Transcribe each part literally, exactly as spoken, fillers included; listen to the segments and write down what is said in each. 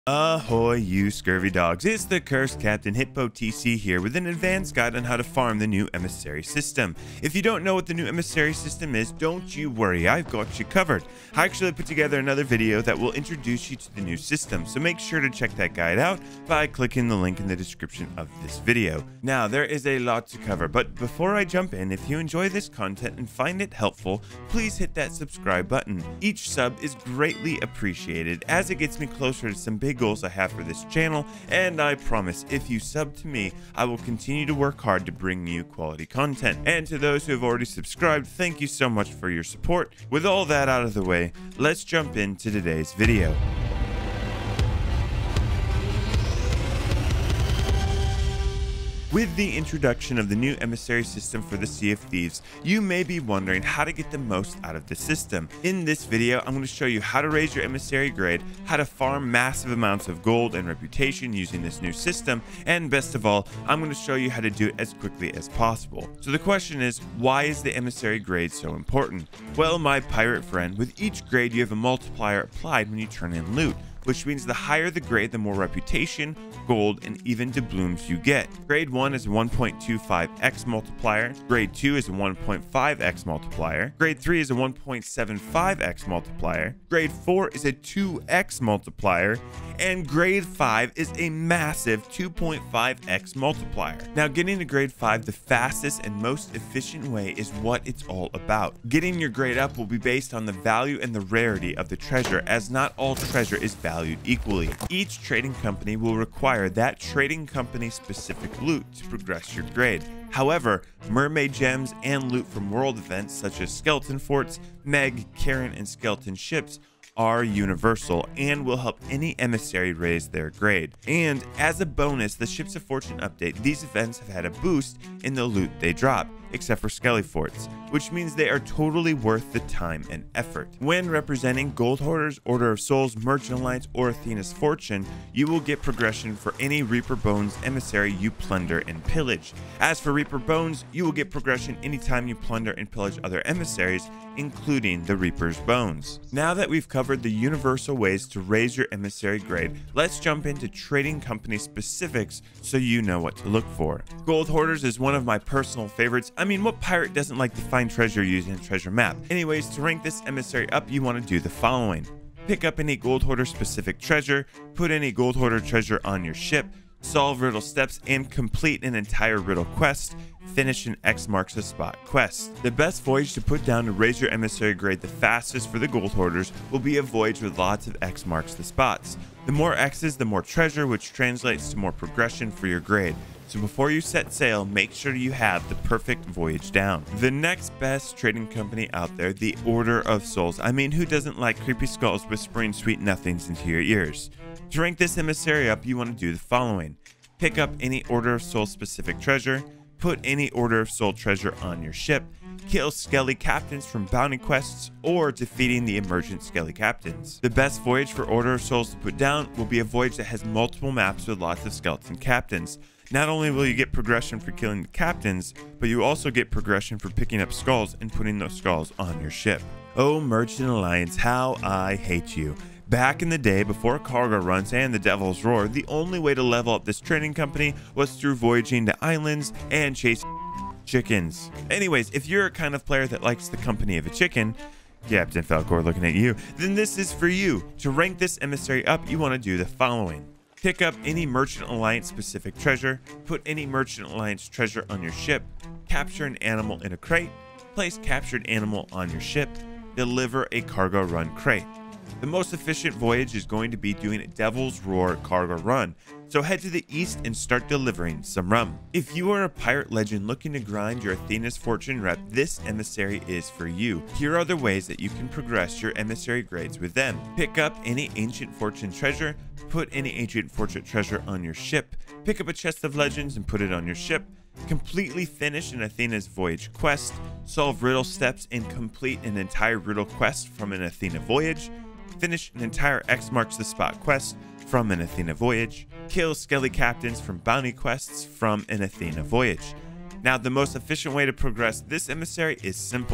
Ahoy, you scurvy dogs. It's the cursed Captain HitboTC here with an advanced guide on how to farm the new Emissary system. If you don't know what the new Emissary system is, don't you worry, I've got you covered. I actually put together another video that will introduce you to the new system, so make sure to check that guide out by clicking the link in the description of this video. Now, there is a lot to cover, but before I jump in, if you enjoy this content and find it helpful, please hit that subscribe button. Each sub is greatly appreciated as it gets me closer to some big goals I have for this channel, and I promise if you sub to me, I will continue to work hard to bring you quality content. And to those who have already subscribed, thank you so much for your support. With all that out of the way, let's jump into today's video. With the introduction of the new Emissary system for the Sea of Thieves, you may be wondering how to get the most out of the system. In this video, I'm going to show you how to raise your Emissary grade, how to farm massive amounts of gold and reputation using this new system, and best of all, I'm going to show you how to do it as quickly as possible. So the question is, why is the Emissary grade so important? Well, my pirate friend, with each grade you have a multiplier applied when you turn in loot, which means the higher the grade, the more reputation, gold, and even doubloons you get. Grade one is a one point two five x multiplier, grade two is a one point five x multiplier, grade three is a one point seven five x multiplier, grade four is a two x multiplier, and grade five is a massive two point five x multiplier. Now, getting to grade five the fastest and most efficient way is what it's all about. Getting your grade up will be based on the value and the rarity of the treasure, as not all treasure is valued valued equally. Each trading company will require that trading company specific loot to progress your grade. However, mermaid gems and loot from world events such as skeleton forts, Meg, Karen, and skeleton ships are universal and will help any emissary raise their grade. And as a bonus, the Ships of Fortune update, these events have had a boost in the loot they drop, except for skelly forts, which means they are totally worth the time and effort. When representing Gold Hoarders, Order of Souls, Merchant Alliance, or Athena's Fortune, you will get progression for any Reaper Bones emissary you plunder and pillage. As for Reaper Bones, you will get progression anytime you plunder and pillage other emissaries, including the Reaper's Bones. Now that we've covered the universal ways to raise your emissary grade, let's jump into trading company specifics so you know what to look for. Gold Hoarders is one of my personal favorites. I mean, what pirate doesn't like to find treasure using a treasure map? Anyways, to rank this emissary up, you want to do the following. Pick up any Gold Hoarder specific treasure, put any Gold Hoarder treasure on your ship, solve riddle steps, and complete an entire riddle quest. Finish an X marks the spot quest. The best voyage to put down to raise your emissary grade the fastest for the Gold Hoarders will be a voyage with lots of X marks the spots. The more X's, the more treasure, which translates to more progression for your grade. So before you set sail, make sure you have the perfect voyage down. The next best trading company out there, the Order of Souls. I mean, who doesn't like creepy skulls whispering sweet nothings into your ears? To rank this emissary up, you want to do the following. Pick up any Order of Souls specific treasure, put any Order of Soul treasure on your ship, kill skelly captains from bounty quests, or defeating the emergent skelly captains. The best voyage for Order of Souls to put down will be a voyage that has multiple maps with lots of skeleton captains. Not only will you get progression for killing the captains, but you also get progression for picking up skulls and putting those skulls on your ship. Oh, Merchant Alliance, how I hate you. Back in the day, before cargo runs and the Devil's Roar, the only way to level up this trading company was through voyaging to islands and chasing chickens. Anyways, if you're a kind of player that likes the company of a chicken, Captain Falcor looking at you, then this is for you. To rank this emissary up, you want to do the following. Pick up any Merchant Alliance specific treasure, put any Merchant Alliance treasure on your ship, capture an animal in a crate, place captured animal on your ship, deliver a cargo run crate. The most efficient voyage is going to be doing a Devil's Roar cargo run, so head to the east and start delivering some rum. If you are a pirate legend looking to grind your Athena's Fortune rep, this emissary is for you. Here are the ways that you can progress your emissary grades with them. Pick up any Ancient Fortune treasure, put any Ancient Fortune treasure on your ship, pick up a chest of legends and put it on your ship, completely finish an Athena's voyage quest, solve riddle steps and complete an entire riddle quest from an Athena voyage, finish an entire X marks the spot quest from an Athena voyage, kill skelly captains from bounty quests from an Athena voyage. Now, the most efficient way to progress this emissary is simple.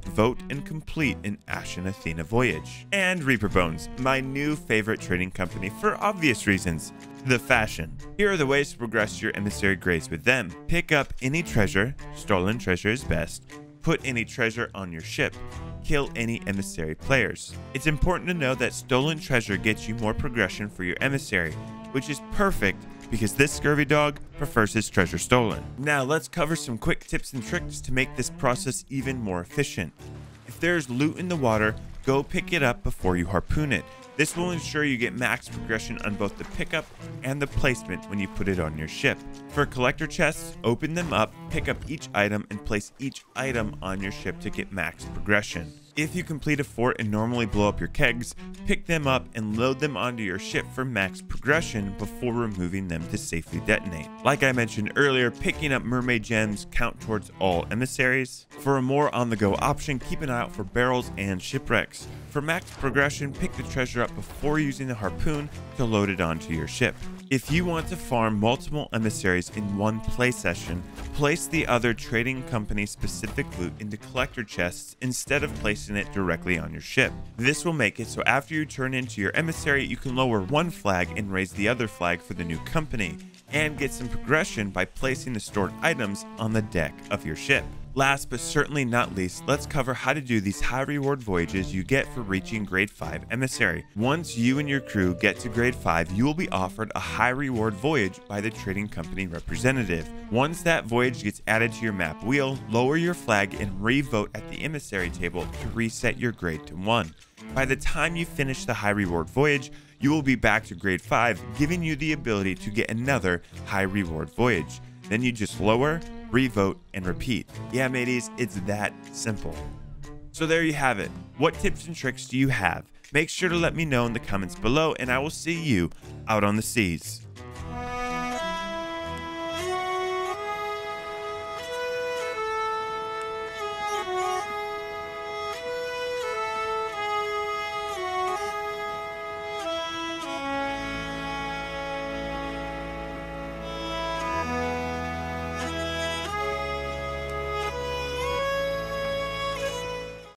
vote and complete an Ashen Athena voyage. And Reaper Bones, my new favorite trading company for obvious reasons. The Fashion. Here are the ways to progress your emissary grades with them. Pick up any treasure, stolen treasure is best. Put any treasure on your ship. Kill any emissary players. It's important to know that stolen treasure gets you more progression for your emissary, which is perfect because this scurvy dog prefers his treasure stolen. Now let's cover some quick tips and tricks to make this process even more efficient. If there's loot in the water, go pick it up before you harpoon it. This will ensure you get max progression on both the pickup and the placement when you put it on your ship. For collector chests, open them up, pick up each item, and place each item on your ship to get max progression. If you complete a fort and normally blow up your kegs, pick them up and load them onto your ship for max progression before removing them to safely detonate. Like I mentioned earlier, picking up mermaid gems count towards all emissaries. For a more on-the-go option, keep an eye out for barrels and shipwrecks. For max progression, pick the treasure up before using the harpoon to load it onto your ship. If you want to farm multiple emissaries in one play session, place the other trading company specific loot into collector chests instead of placing it directly on your ship. This will make it so after you turn into your emissary, you can lower one flag and raise the other flag for the new company, and get some progression by placing the stored items on the deck of your ship. Last but certainly not least, let's cover how to do these high reward voyages you get for reaching grade five emissary. Once you and your crew get to grade five, you will be offered a high reward voyage by the trading company representative. Once that voyage gets added to your map wheel, lower your flag and re-vote at the emissary table to reset your grade to one. By the time you finish the high reward voyage, you will be back to grade five, giving you the ability to get another high reward voyage. Then you just lower, revote, and repeat. Yeah, mateys, it's that simple. So there you have it. What tips and tricks do you have? Make sure to let me know in the comments below, and I will see you out on the seas.